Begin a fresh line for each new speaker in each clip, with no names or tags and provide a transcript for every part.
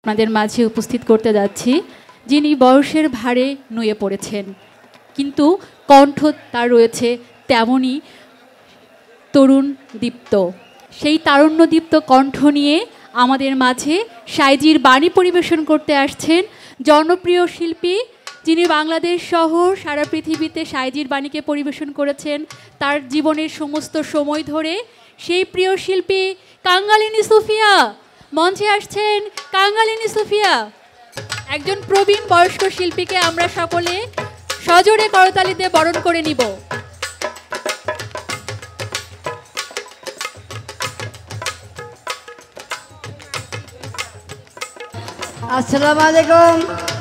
আপনাদের মাঝে উপস্থিত করতে যাচ্ছি, যিনি বয়সের ভারে নুয়ে পড়েছেন, কিন্তু কণ্ঠ তার রয়েছে তেমনই তরুণ দীপ্ত। সেই তারুণ্যদীপ্ত কণ্ঠ নিয়ে আমাদের মাঝে সাইজির বাণী পরিবেশন করতে আসছেন জনপ্রিয় শিল্পী, যিনি বাংলাদেশ সহ সারা পৃথিবীতে সাইজির বাণীকে পরিবেশন করেছেন তার জীবনের সমস্ত সময় ধরে। সেই প্রিয় শিল্পী কাঙ্গালিনী সুফিয়া। মঞ্চে আসছেন কাঙ্গালিনী সুফিয়া। একজন প্রবীণ বয়স্ক শিল্পীকে আমরা সকলে সজোরে করতালিতে বরণ করে নিব।
আসসালামু আলাইকুম।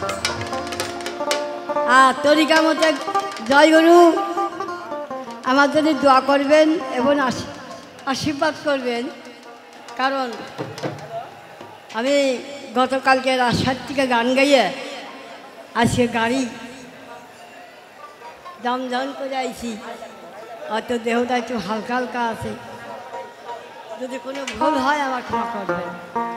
তরিকা মতে জয় গুরু। আমার জন্য দোয়া করবেন এবং আশীর্বাদ করবেন, কারণ আমি গতকালকে রাজশাহী থেকে গান গাইয়ে আজকে গাড়ি দাম করে আইছি, হয়তো দেহটা একটু হালকা হালকা আছে। যদি কোনো ভুল হয় আমার ক্ষমা করবেন।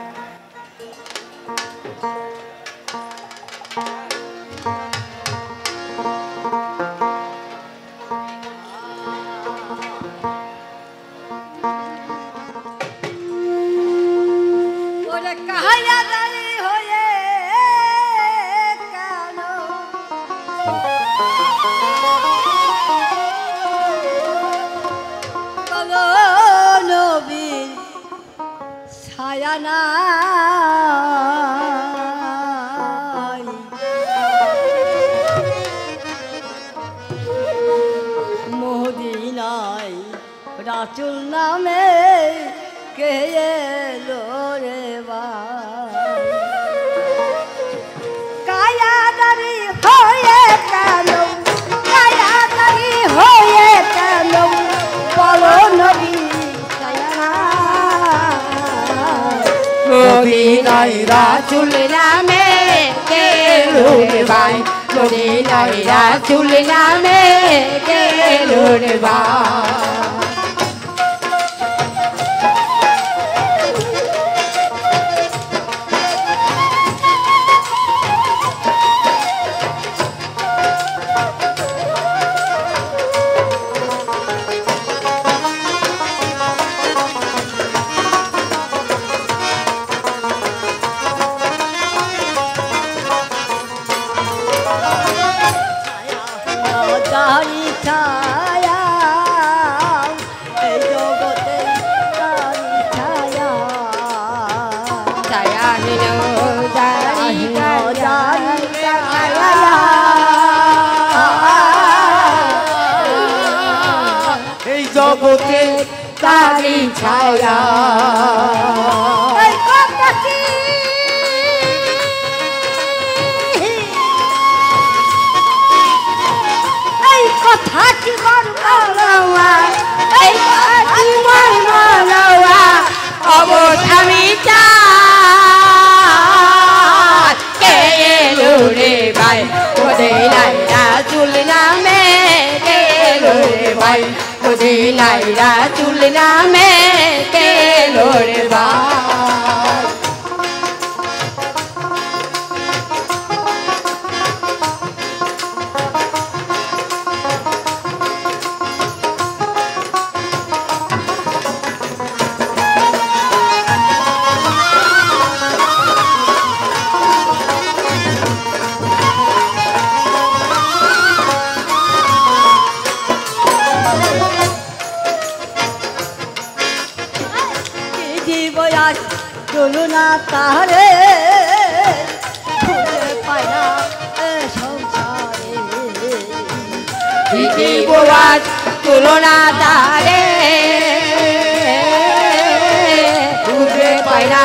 মদিনায় রাসূল নামে কে এলো রে ভাই, কায়াদারি হয়ে কেন, কায়াদারি হয়ে কেন, বলো নবী
মদিনায় রাসূল নামে কে এলো রে ভাই, মদিনায় রাসূল নামে কে এলো রে ভাই। এই জগতে তারি ছায়া,
এই কথা কি বলবা, এই কথা কি বলবা,
অবধামি চাঁদ কে এলো রে ভাই, মদিনায় রাসূল নামে কে এলো রে ভাই, মদিনায় রাসূল নামে কে এলো রে ভাই।
তুলনা তারে খুঁজে পায় না সংসারে,
জীবন তুলনা তারে খুঁজে পায় না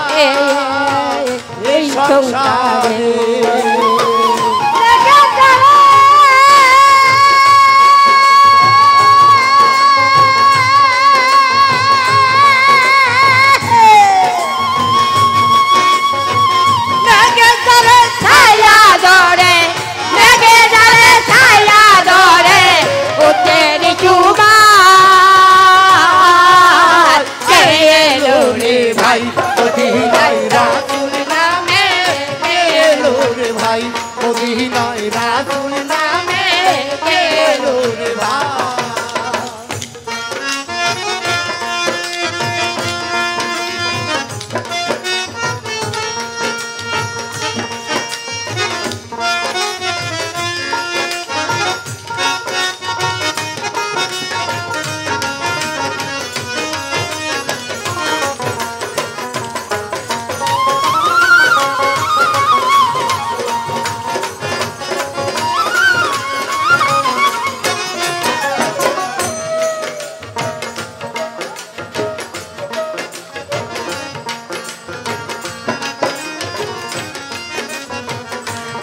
এই সংসারে। মদিনায় রাসূল নামে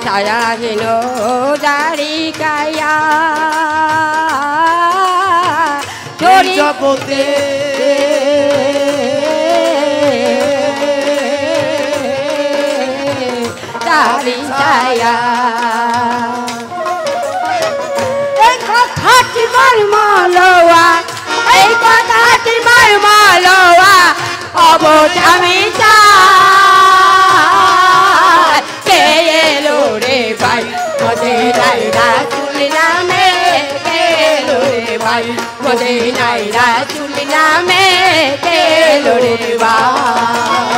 ছায়াহীন দ্বারিকায়া
জগতে
দ্বারিকায়া এই কথাটি মর্মলোয়া এই কথাটি মর্মলোয়া অবোধ আমি চাই কে এলো রে ভাই মদিনায় রাসূল নামে কে এলো রে ভাই মদিনায় রাসূল নামে কে এলো রে ভাই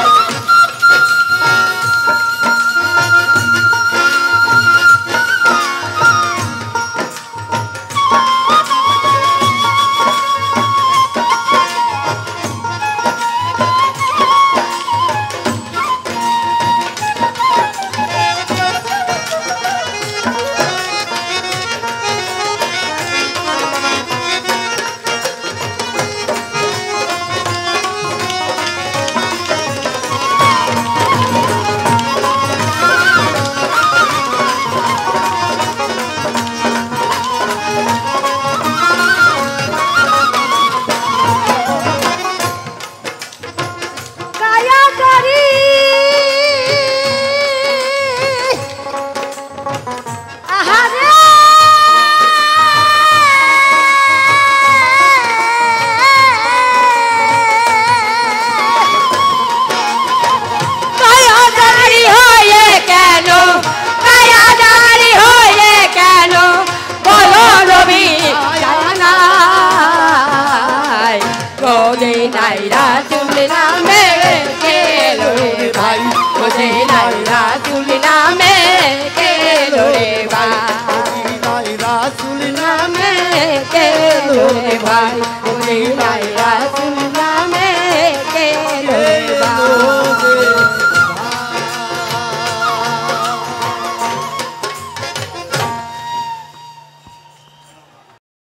মদিনায় রাসূল নামে কে এলো রে ভাই মদিনায় রাসূল নামে কে